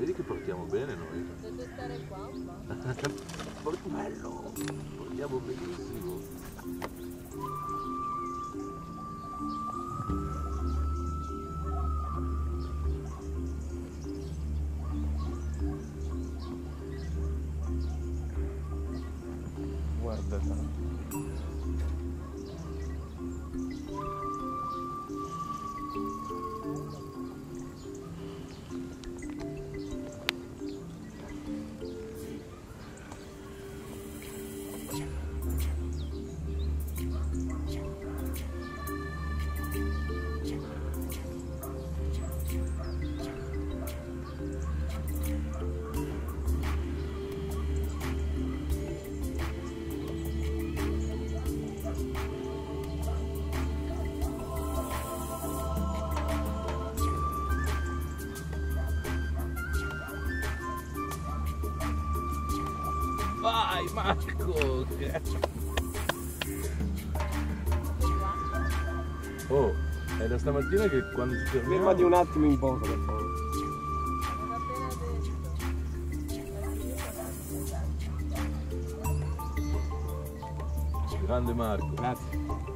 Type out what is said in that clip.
Vedi che portiamo bene noi? Potete stare qua un po'. Bello! Portiamo benissimo! Guarda tanto. Vai Marco! Oh, è da stamattina che quando ci fermiamo... Fermati un attimo in poco, per favore. Grande Marco. Grazie.